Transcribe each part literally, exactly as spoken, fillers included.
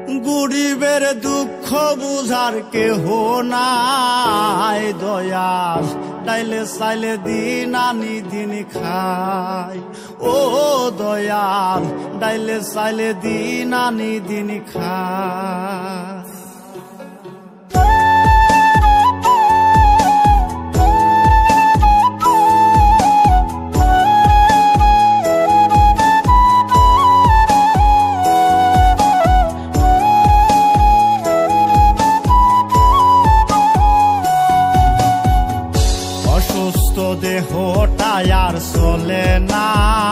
গরিবের দুঃখ বুঝার কেহ নাই দয়াল, ডাইলে চাইলে দিন আনি দিন খাই। ও দয়াল, ডাইলে চাইলে দিন আনি দিন খাই। অসুস্থ দেহটা আর চলে না,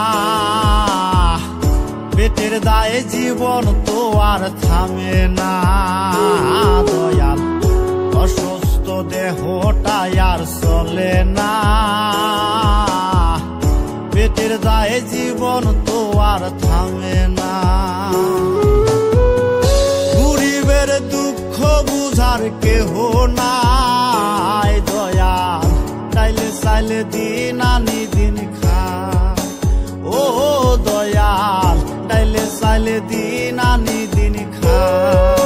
পেটের দায়ে জীবন তো আর থামে না দয়াল। অসুস্থ দেহটা আর চলে না, পেটের দায়ে জীবন তো আর থামে না। গরিবের দুঃখ বুঝার কেহ নাই দয়াল, ডাইলে চাইলে দিন আনি দিন খাই। ও দয়াল, ডাইলে চাইলে দিন আনি দিন খাই।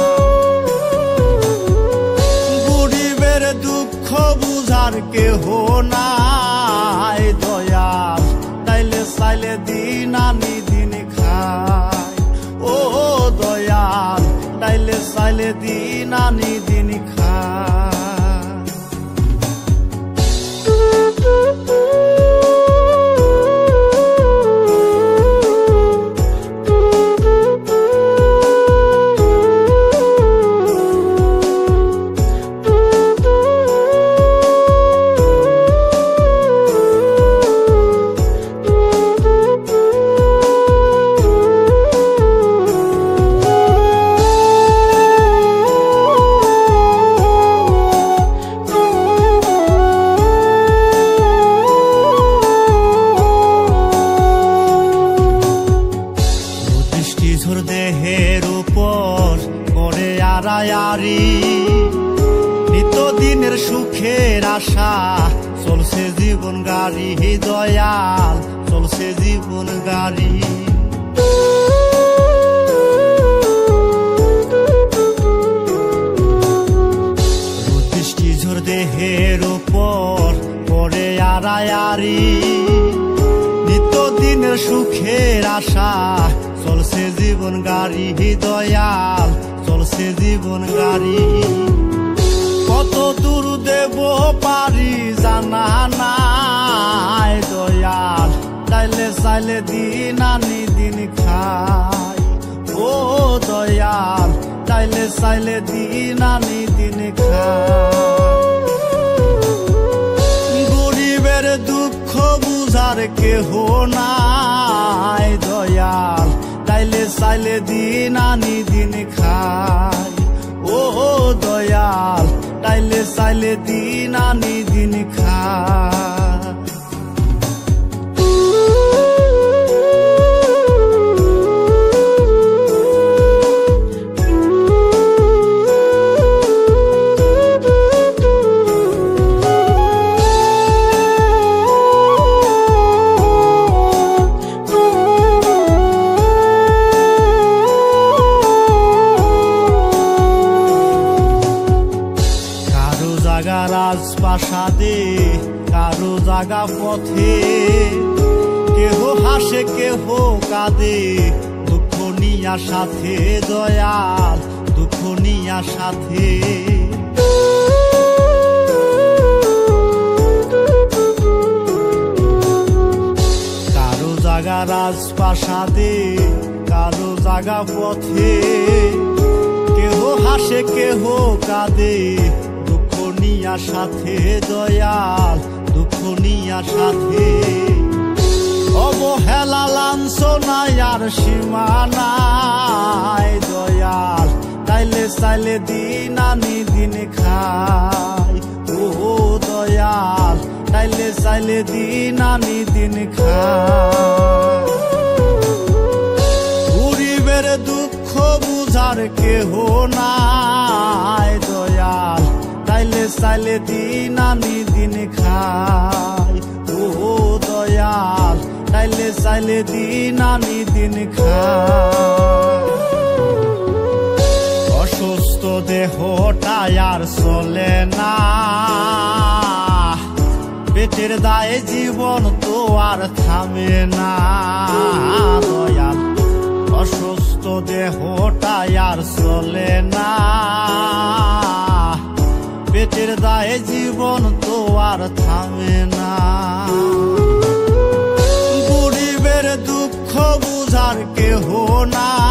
গরিবের দুঃখ বুঝার কেহ নাই দয়াল, ডাইলে চাইলে দিন আনি দিন খাই। ও দয়াল, ডাইলে চাইলে দিন আনি দিন খাই। দেহের উপর করে আড়ায়ারি, নিত্যদিনের সুখের আশা চলছে জীবন গাড়ি দয়াল, চলছে জীবন গাড়ি। দৃষ্টি ঝোর দেহের উপর করে আড়ায়ারি, নিত্যদিনের সুখের আশা চলছে জীবন গাড়ি দয়াল, চলছে জীবন গাড়ি। কত দূর দেব পারি জানা নাই দয়াল, ডাইলে চাইলে দিন আনি দিন খাই। ও দয়াল, ডাইলে চাইলে দিন আনি দিন খাই। গরিবের দুঃখ বুঝার কেহ নাই দয়াল, ডাইলে চাইলে দিন আনি দিন খাই। ও দয়াল, ডাইলে চাইলে দিন আনি দিন খাই। রাজপ্রাসাদে কারো জাগা পথে, কেহ হাসে কেহ কাঁদে দুঃখ নিয়া সাথে দয়াল, দুঃখ নিয়া সাথে। কারো জাগা রাজপ্রাসাদে কারো জাগা পথে, কেহ হাসে কেহ কাঁদে নিয়া সাথে দয়াল, দুঃখ নিয়া সাথে। অবহেলা লাঞ্ছনায় আর সীমা নাই দয়াল, ডাইলে চাইলে দিন আনি দিন খাই। ও দয়াল, ডাইলে চাইলে দিন আনি দিন খাই। গরিবের দুঃখ বুঝার কেহ নাই দয়াল, ডাইলে চাইলে দিন আনি দিন খাই। ও দয়াল, ডাইলে চাইলে দিন আনি দিন খাই। দেহটা আর চলে না, পেটের দায়ে জীবন তো আর থামে না দয়াল। অসুস্থ দেহটা আর চলে না, পেটের দায়ে জীবন তো আর থামে না। গরিবের দুঃখ বুঝার কেহ না,